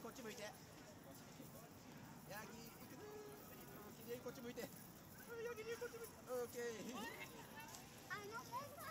こっち向いて。ヤギ行くぞ。ひでこっち向いて。ヤギこっち向いて。オッケー。